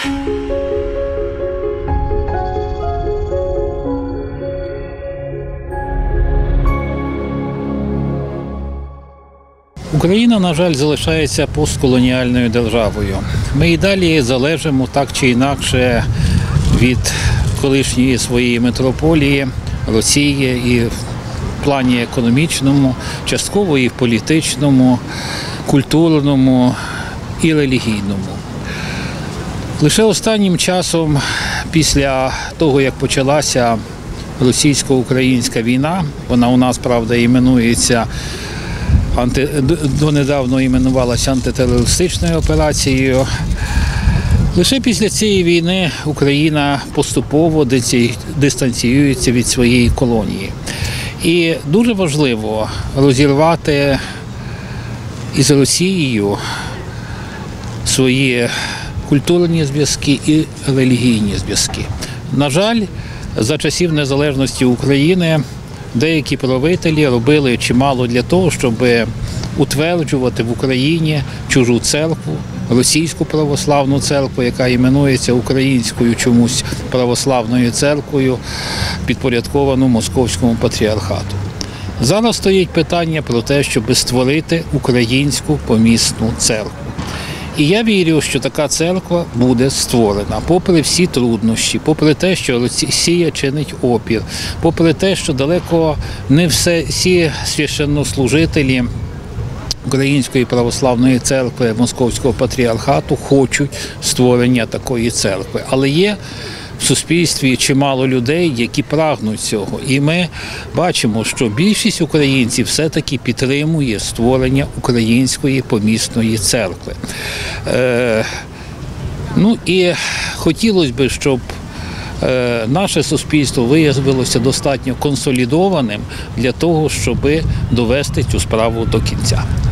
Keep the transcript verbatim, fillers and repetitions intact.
Україна, на жаль, залишається постколоніальною державою. Ми і далі залежимо так чи інакше від колишньої своєї метрополії Росії і в плані економічному, частково і в політичному, культурному і релігійному. Лише останнім часом, після того, як почалася російсько-українська війна, вона у нас, правда, іменується Анти... донедавно іменувалася антитерористичною операцією. Лише після цієї війни Україна поступово дистанціюється від своєї колонії. І дуже важливо розірвати із Росією свої культурні зв'язки і релігійні зв'язки. На жаль, за часів незалежності України деякі правителі робили чимало для того, щоб утверджувати в Україні чужу церкву, російську православну церкву, яка іменується українською чомусь православною церквою, підпорядковану Московському патріархату. Зараз стоїть питання про те, щоб створити українську помісну церкву. І я вірю, що така церква буде створена, попри всі труднощі, попри те, що Росія чинить опір, попри те, що далеко не все, всі священнослужителі Української православної церкви Московського патріархату хочуть створення такої церкви. Але є в суспільстві чимало людей, які прагнуть цього. І ми бачимо, що більшість українців все-таки підтримує створення української помісної церкви. Е, ну і хотілося б, щоб е, наше суспільство виявилося достатньо консолідованим для того, щоб довести цю справу до кінця.